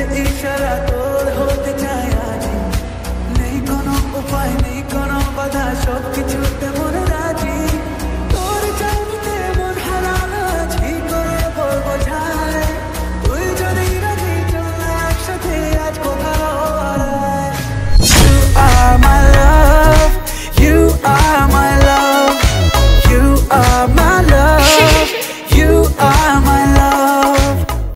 ইশারা তোর হতে চাই আজ, নেই কোনো উপায় নেই কোনো বাধা, সবকিছু